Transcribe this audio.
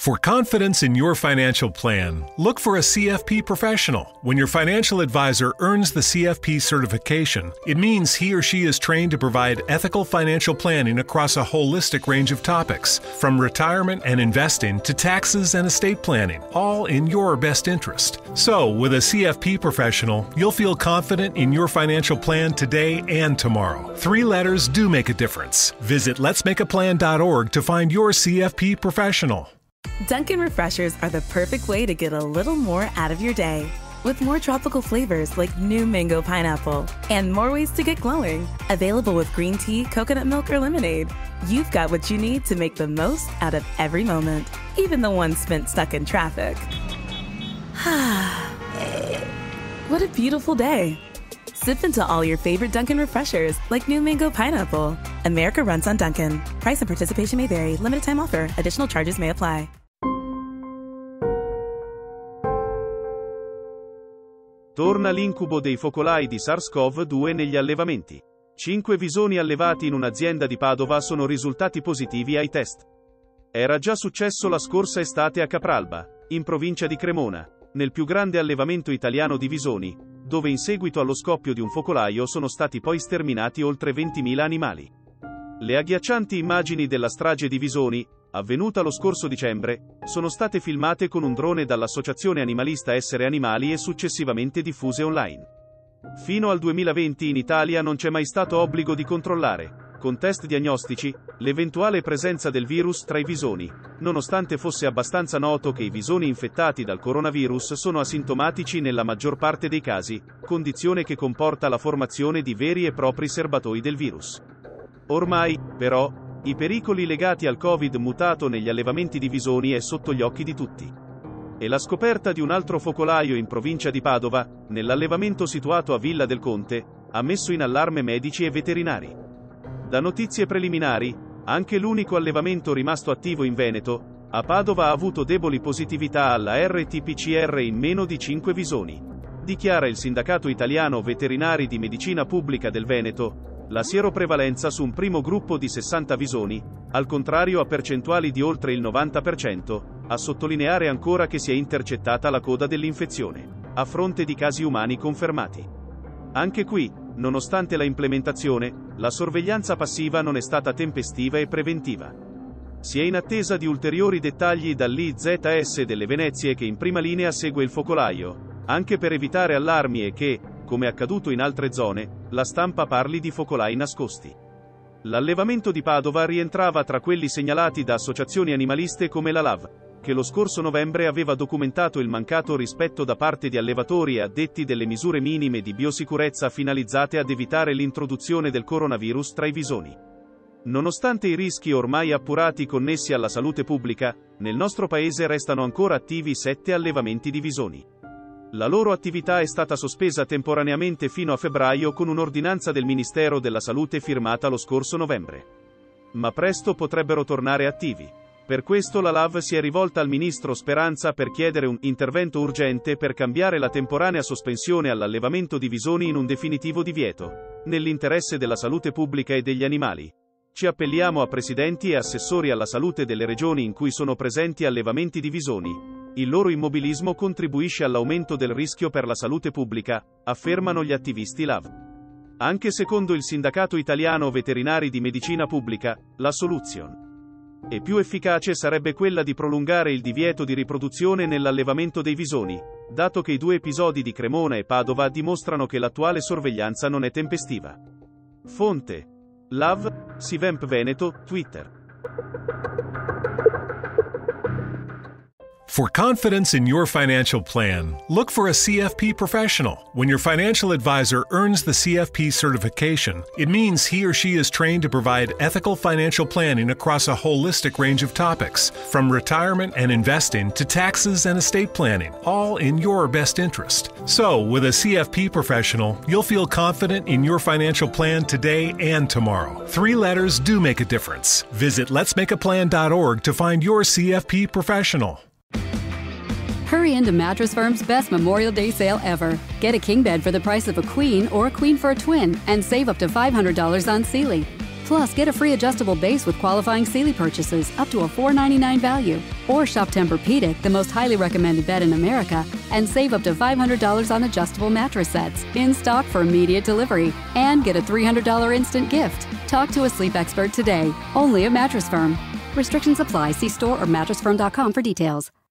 For confidence in your financial plan, look for a CFP professional. When your financial advisor earns the CFP certification, it means he or she is trained to provide ethical financial planning across a holistic range of topics, from retirement and investing to taxes and estate planning, all in your best interest. So, with a CFP professional, you'll feel confident in your financial plan today and tomorrow. 3 letters do make a difference. Visit letsmakeaplan.org to find your CFP professional. Dunkin' Refreshers are the perfect way to get a little more out of your day. With more tropical flavors like new mango pineapple and more ways to get glowing. Available with green tea, coconut milk, or lemonade. You've got what you need to make the most out of every moment, even the ones spent stuck in traffic. What a beautiful day. Sip into all your favorite Dunkin' Refreshers like new mango pineapple. America runs on Dunkin'. Price and participation may vary. Limited time offer. Additional charges may apply. Torna l'incubo dei focolai di SARS-CoV-2 negli allevamenti. 5 visoni allevati in un'azienda di Padova sono risultati positivi ai test. Era già successo la scorsa estate a Capralba, in provincia di Cremona, nel più grande allevamento italiano di visoni, dove in seguito allo scoppio di un focolaio sono stati poi sterminati oltre 20.000 animali. Le agghiaccianti immagini della strage di visoni, avvenuta lo scorso dicembre, sono state filmate con un drone dall'associazione animalista Essere Animali e successivamente diffuse online. Fino al 2020 in Italia non c'è mai stato obbligo di controllare, con test diagnostici, l'eventuale presenza del virus tra i visoni, nonostante fosse abbastanza noto che i visoni infettati dal coronavirus sono asintomatici nella maggior parte dei casi, condizione che comporta la formazione di veri e propri serbatoi del virus. Ormai, però, i pericoli legati al Covid mutato negli allevamenti di visoni è sotto gli occhi di tutti. E la scoperta di un altro focolaio in provincia di Padova, nell'allevamento situato a Villa del Conte, ha messo in allarme medici e veterinari. Da notizie preliminari, anche l'unico allevamento rimasto attivo in Veneto, a Padova ha avuto deboli positività alla RT-PCR in meno di 5 visoni. Dichiara il Sindacato Italiano Veterinari di Medicina Pubblica del Veneto, la sieroprevalenza su un primo gruppo di 60 visoni, al contrario a percentuali di oltre il 90%, a sottolineare ancora che si è intercettata la coda dell'infezione, a fronte di casi umani confermati. Anche qui, nonostante la implementazione, la sorveglianza passiva non è stata tempestiva e preventiva. Si è in attesa di ulteriori dettagli dall'IZS delle Venezie che in prima linea segue il focolaio, anche per evitare allarmi e che, come accaduto in altre zone, la stampa parli di focolai nascosti. L'allevamento di Padova rientrava tra quelli segnalati da associazioni animaliste come la LAV, che lo scorso novembre aveva documentato il mancato rispetto da parte di allevatori e addetti delle misure minime di biosicurezza finalizzate ad evitare l'introduzione del coronavirus tra i visoni. Nonostante i rischi ormai appurati connessi alla salute pubblica, nel nostro paese restano ancora attivi 7 allevamenti di visoni. La loro attività è stata sospesa temporaneamente fino a febbraio con un'ordinanza del Ministero della Salute firmata lo scorso novembre. Ma presto potrebbero tornare attivi. Per questo la LAV si è rivolta al ministro Speranza per chiedere un intervento urgente per cambiare la temporanea sospensione all'allevamento di visoni in un definitivo divieto, nell'interesse della salute pubblica e degli animali. Ci appelliamo a presidenti e assessori alla salute delle regioni in cui sono presenti allevamenti di visoni. Il loro immobilismo contribuisce all'aumento del rischio per la salute pubblica, affermano gli attivisti LAV. Anche secondo il Sindacato Italiano Veterinari di Medicina Pubblica, la soluzione e più efficace sarebbe quella di prolungare il divieto di riproduzione nell'allevamento dei visoni, dato che i 2 episodi di Cremona e Padova dimostrano che l'attuale sorveglianza non è tempestiva. Fonte: LAV, Sivemp Veneto, Twitter. For confidence in your financial plan, look for a CFP professional. When your financial advisor earns the CFP certification, it means he or she is trained to provide ethical financial planning across a holistic range of topics, from retirement and investing to taxes and estate planning, all in your best interest. So, with a CFP professional, you'll feel confident in your financial plan today and tomorrow. 3 letters do make a difference. Visit letsmakeaplan.org to find your CFP professional. Hurry into Mattress Firm's best Memorial Day sale ever. Get a king bed for the price of a queen or a queen for a twin and save up to $500 on Sealy. Plus, get a free adjustable base with qualifying Sealy purchases up to a $4.99 value. Or shop Tempur-Pedic, the most highly recommended bed in America, and save up to $500 on adjustable mattress sets in stock for immediate delivery. And get a $300 instant gift. Talk to a sleep expert today, only at Mattress Firm. Restrictions apply. See store or mattressfirm.com for details.